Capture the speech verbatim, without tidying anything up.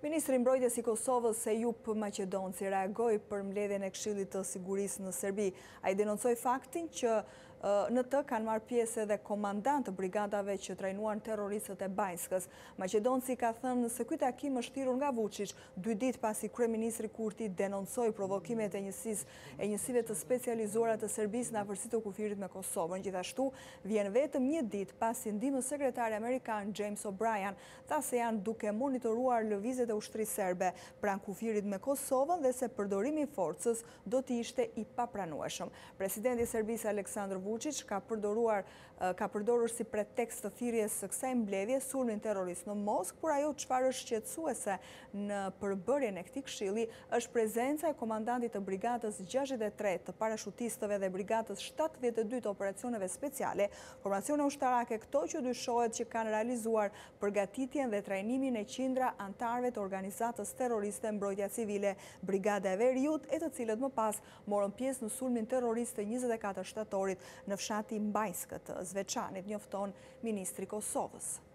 Ministri i Mbrojtjes i Kosovës Ejup Maqedonci reagoi për mbledhjen e Këshillit të Sigurisë në Serbi. Ai denoncoi faktin që në të kanë marrë pjesë edhe komandantë të brigadave që trajnuan terroristët e Bajskës. Maqedonci ka thënë se ky takim është thirrur nga Vučić dy ditë pasi kryeministri Kurti denoncoi provokimet e njësisë e njësive të specializuara të Serbisë në afërsitë të kufirit me Kosovën. Gjithashtu, vjen vetëm një ditë pasi ndihmës sekretari amerikan James O'Brien tha se janë duke monitoruar lëvizjet e ushtrisë serbe pranë kufirit me Kosovën dhe se përdorimi i forcës do të ishte i papranueshëm. Presidenti i Serbisë Aleksandar Vučić ka përdoruar ka përdorur si pretekst të thirrjes së kësaj mbledhje sulmin terrorist në Moskë, por ajo çfarë është shqetësuese në përbërjen e këtij këshilli është prezenca e komandantit të brigadës gjashtëdhjetë e tre të parashutistëve dhe brigadës shtatëdhjetë e dy të operacioneve speciale, formacione ushtarake këto që dyshohet që kanë realizuar përgatitjen dhe trajnimin e qindra antarëve të organizatës terroriste Mbrojtja Civile, Brigada e Veriut, e të cilët më pas morën pjesë në sulmin terrorist të njëzet e katër shtatorit në fshati Bajskët të Zvečanit, njofton ministri i Kosovës.